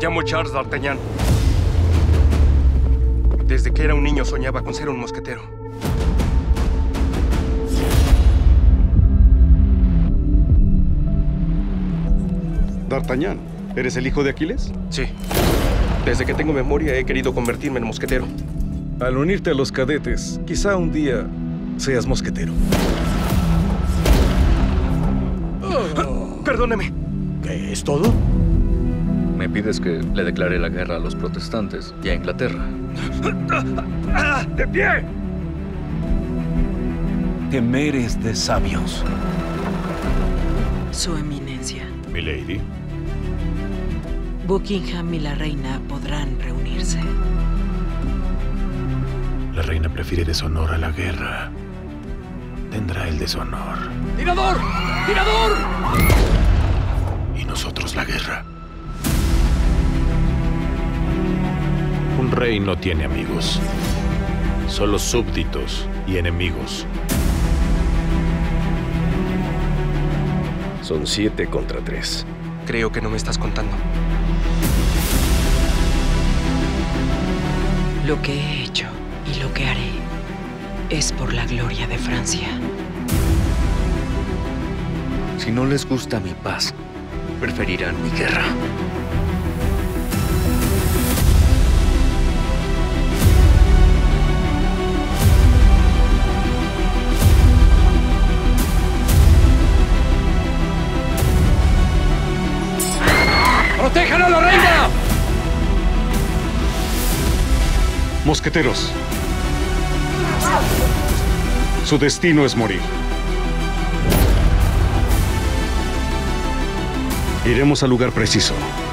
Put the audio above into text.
llamo Charles D'Artagnan. Desde que era un niño soñaba con ser un mosquetero. D'Artagnan, ¿eres el hijo de Aquiles? Sí. Desde que tengo memoria he querido convertirme en mosquetero. Al unirte a los cadetes, quizá un día seas mosquetero. Perdóneme. ¿Qué es todo? Me pides que le declare la guerra a los protestantes y a Inglaterra. ¡De pie! Temer es de sabios. Su eminencia. Milady. Buckingham y la reina podrán reunirse. La reina prefiere deshonor a la guerra. Tendrá el deshonor. ¡Tirador! ¡Tirador! Y nosotros la guerra. Un rey no tiene amigos. Solo súbditos y enemigos. Son 7 contra 3. Creo que no me estás contando. Lo que he hecho y lo que haré es por la gloria de Francia. Si no les gusta mi paz, preferirán mi guerra. ¡Protejan a la reina! Mosqueteros. Su destino es morir. Iremos al lugar preciso.